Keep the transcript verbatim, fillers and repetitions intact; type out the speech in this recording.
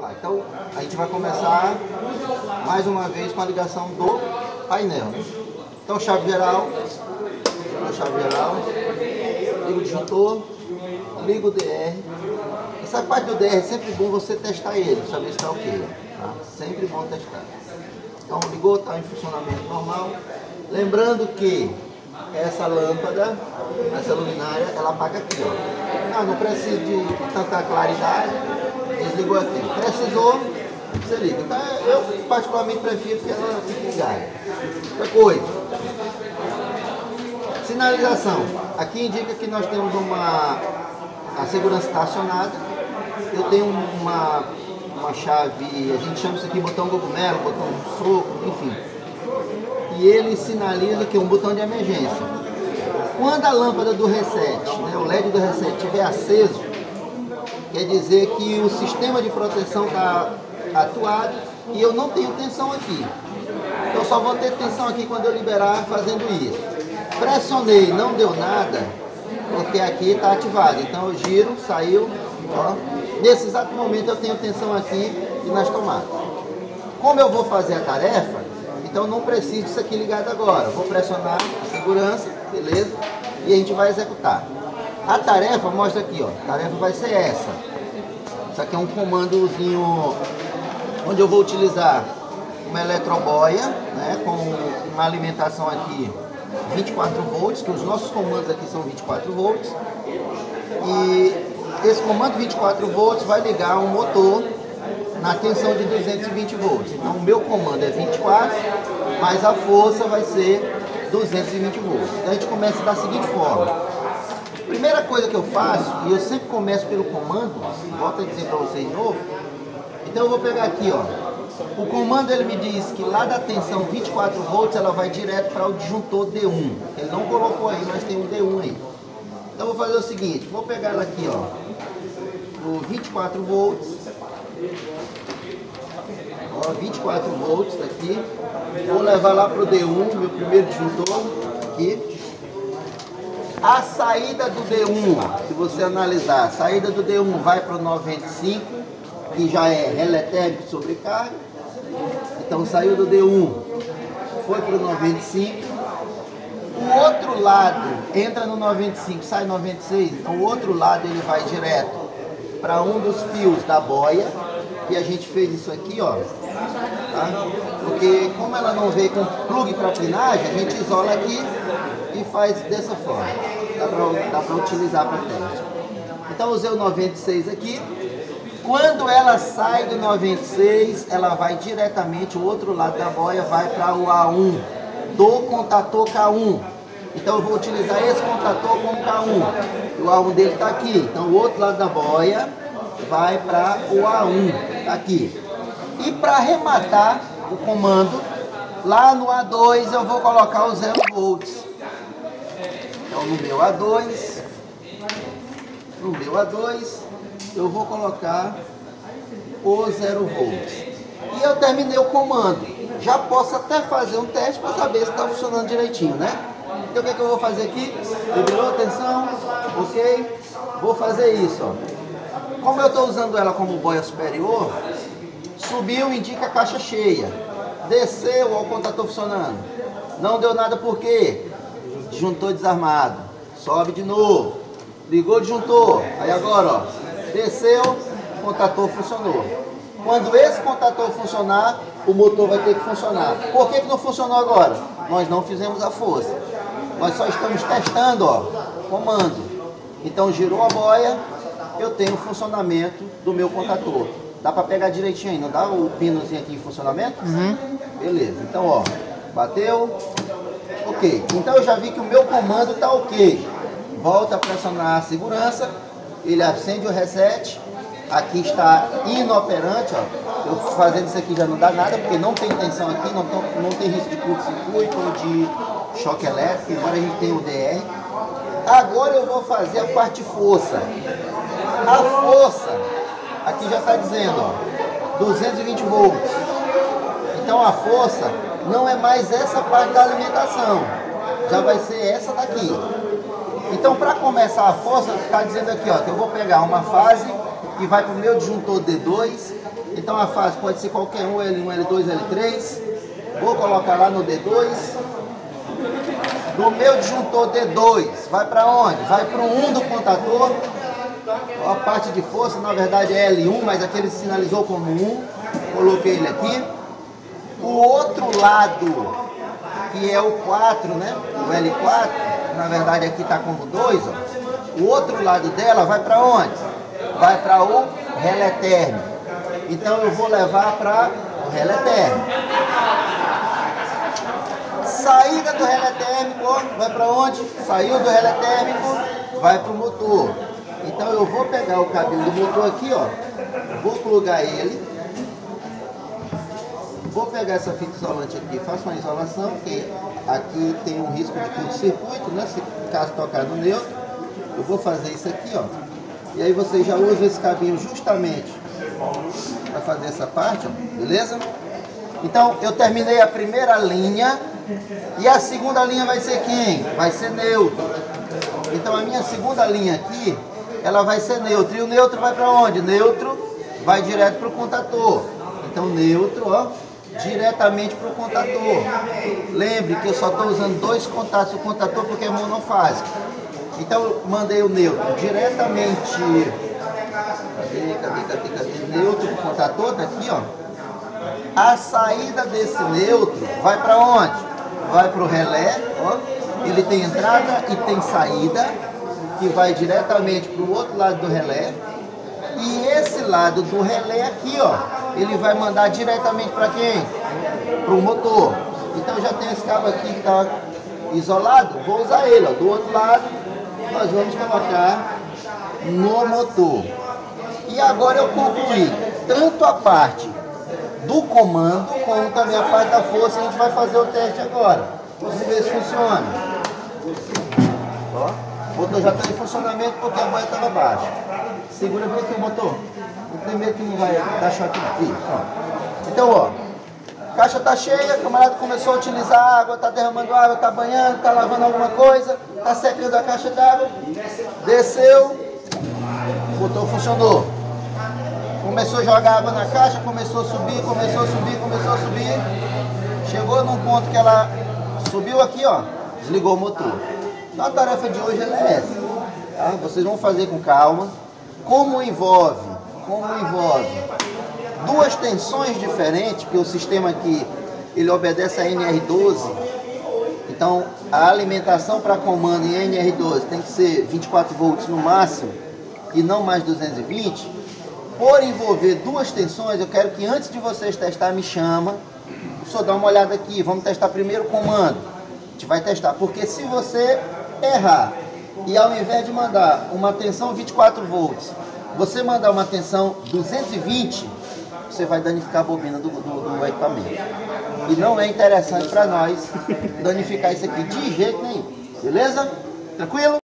Tá? Então a gente vai começar mais uma vez com a ligação do painel. Então chave geral, chave geral, ligo o disjuntor, ligo o D R. Essa parte do D R é sempre bom você testar ele, saber se está ok. Tá? Sempre bom testar. Então ligou, está em funcionamento normal. Lembrando que essa lâmpada, essa luminária, ela apaga aqui, ó. Ah, não precisa de tanta claridade. Desligou aqui. Precisou, você liga. Então eu particularmente prefiro que ela fique ligada. Outra coisa. Sinalização. Aqui indica que nós temos uma... A segurança está acionada. Eu tenho uma, uma chave, a gente chama isso aqui botão cogumelo, botão soco, enfim. E ele sinaliza que é um botão de emergência. Quando a lâmpada do reset, né, o L E D do reset estiver aceso, quer dizer que o sistema de proteção está atuado e eu não tenho tensão aqui. Eu só vou ter tensão aqui quando eu liberar fazendo isso. Pressionei, não deu nada, porque aqui está ativado. Então eu giro, saiu, ó. Nesse exato momento eu tenho tensão aqui e nas tomadas. Como eu vou fazer a tarefa, então não preciso disso aqui ligado agora. Vou pressionar a segurança, beleza? E a gente vai executar. A tarefa mostra aqui, ó. A tarefa vai ser essa. Isso aqui é um comandozinho onde eu vou utilizar uma eletroboia, né, com uma alimentação aqui vinte e quatro volts, que os nossos comandos aqui são vinte e quatro volts. E esse comando vinte e quatro volts vai ligar um motor na tensão de duzentos e vinte volts. Então o meu comando é vinte e quatro, mas a força vai ser duzentos e vinte volts. Então a gente começa da seguinte forma. Primeira coisa que eu faço, e eu sempre começo pelo comando, volto a dizer para vocês de novo. Então eu vou pegar aqui, ó. O comando ele me diz que lá da tensão vinte e quatro volts ela vai direto para o disjuntor D um. Ele não colocou aí, mas tem um D um aí. Então eu vou fazer o seguinte, vou pegar ela aqui, ó, o vinte e quatro volts, ó, vinte e quatro volts aqui, vou levar lá para o D um, meu primeiro disjuntor, aqui. A saída do D um, se você analisar, a saída do D um vai para o noventa e cinco, que já é relé térmico de sobrecarga. Então saiu do D um, foi para o noventa e cinco. O outro lado entra no noventa e cinco, sai noventa e seis, então o outro lado ele vai direto para um dos fios da boia, e a gente fez isso aqui, ó, tá? Porque como ela não veio com plug para plinagem, a gente isola aqui e faz dessa forma, dá para utilizar para teste. Então usei o noventa e seis aqui. Quando ela sai do noventa e seis, ela vai diretamente, o outro lado da boia vai para o A um, do contator K um. Então eu vou utilizar esse contator como K um. O A um dele está aqui. Então o outro lado da boia vai para o A um, tá aqui. E para arrematar o comando, lá no A dois eu vou colocar o zero volts. Então no meu A dois, no meu A dois, eu vou colocar o zero volts. E eu terminei o comando. Já posso até fazer um teste para saber se está funcionando direitinho, né? Então o que, é que eu vou fazer aqui? Liberou a tensão, ok? Vou fazer isso, ó. Como eu estou usando ela como boia superior, subiu, indica a caixa cheia. Desceu, ó, o contator funcionando. Não deu nada por quê? Disjuntor desarmado. Sobe de novo. Ligou o disjuntor. Aí agora, ó, desceu, o contator funcionou. Quando esse contator funcionar, o motor vai ter que funcionar. Por que que não funcionou agora? Nós não fizemos a força. Nós só estamos testando, ó, comando. Então girou a boia, eu tenho o funcionamento do meu contator. Dá para pegar direitinho aí, não dá o pinozinho aqui em funcionamento? Uhum. Beleza, então ó, bateu, ok. Então eu já vi que o meu comando tá ok. Volta a pressionar a segurança, ele acende o reset. Aqui está inoperante, ó. Eu fazendo isso aqui já não dá nada, porque não tem tensão aqui, não, tô, não tem risco de curto-circuito ou de choque elétrico. Agora a gente tem o D R. Agora eu vou fazer a parte de força. A força, aqui já está dizendo, ó, duzentos e vinte volts. Então a força não é mais essa parte da alimentação, já vai ser essa daqui. Então para começar a força, está dizendo aqui, ó, que eu vou pegar uma fase que vai para o meu disjuntor D dois. Então a fase pode ser qualquer um, L um, L dois, L três. Vou colocar lá no D dois. Do meu disjuntor D dois, vai para onde? Vai para o um do contator. A parte de força, na verdade, é L um, mas aqui ele sinalizou como um. Coloquei ele aqui. O outro lado, que é o quatro, né? O L quatro, na verdade aqui está como dois, ó. O outro lado dela vai para onde? Vai para o relé térmico. Então eu vou levar para o relé térmico. Saída do relé térmico, ó, vai para onde? Saiu do relé térmico, vai para o motor. Então eu vou pegar o cabinho do motor aqui, ó. Vou plugar ele. Vou pegar essa fita isolante aqui, faço uma isolação, porque aqui tem um risco de curto-circuito, né? Se caso tocar no neutro, eu vou fazer isso aqui, ó. E aí você já usa esse cabinho justamente para fazer essa parte, ó, beleza? Então eu terminei a primeira linha e a segunda linha vai ser quem? Vai ser neutro. Então a minha segunda linha aqui, ela vai ser neutro. E o neutro vai para onde? Neutro vai direto para o contator. Então neutro, ó, diretamente para o contator. Lembre que eu só estou usando dois contatos do contator porque é monofásico. Então eu mandei o neutro diretamente. Cadê, cadê, cadê, cadê? Neutro para o contator, tá aqui, ó. A saída desse neutro vai para onde? Vai para o relé, ó. Ele tem entrada e tem saída, que vai diretamente para o outro lado do relé. E esse lado do relé aqui, ó, ele vai mandar diretamente para quem? Para o motor. Então já tem esse cabo aqui que está isolado, vou usar ele, ó. Do outro lado, nós vamos colocar no motor. E agora eu concluí tanto a parte do comando como também a parte da força. A gente vai fazer o teste agora. Vamos ver se funciona. Ó, o motor já está em funcionamento porque a boia estava baixa. Segura bem aqui o motor. Não tem medo que não vai dar choque aqui. Ó. Então, ó, a caixa está cheia, o camarada começou a utilizar água, está derramando água, está banhando, está lavando alguma coisa, está secando a caixa d'água, desceu, o motor funcionou. Começou a jogar água na caixa, começou a subir, começou a subir, começou a subir. Chegou num ponto que ela subiu aqui, ó, desligou o motor. Então a tarefa de hoje ela é essa. Tá? Vocês vão fazer com calma. Como envolve? Como envolve duas tensões diferentes, porque o sistema aqui ele obedece a N R doze. Então a alimentação para comando em N R doze tem que ser vinte e quatro volts no máximo e não mais duzentos e vinte. Por envolver duas tensões, eu quero que antes de vocês testar, me chama. Só dá uma olhada aqui, vamos testar primeiro o comando. A gente vai testar, porque se você errar e ao invés de mandar uma tensão vinte e quatro volts, você mandar uma tensão duzentos e vinte, você vai danificar a bobina do, do, do equipamento. E não é interessante para nós danificar isso aqui de jeito nenhum. Beleza? Tranquilo?